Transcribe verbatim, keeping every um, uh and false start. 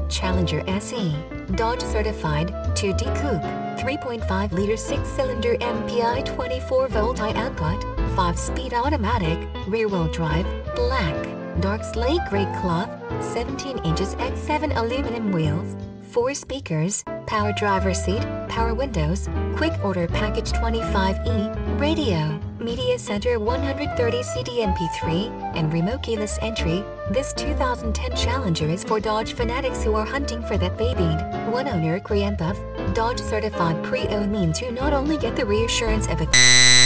Challenger S E, Dodge Certified, two D Coupe, three point five liter six-cylinder M P I twenty-four volt high output, five speed automatic, rear-wheel drive, black, dark slate gray cloth, seventeen inches by seven aluminum wheels, four speakers, power driver seat, power windows, quick order package twenty-five E, radio, media center one hundred thirty C D M P three, and remote keyless entry. This two thousand ten Challenger is for Dodge fanatics who are hunting for that babied, one-owner grandpa. Dodge certified pre-owned means you not only get the reassurance of a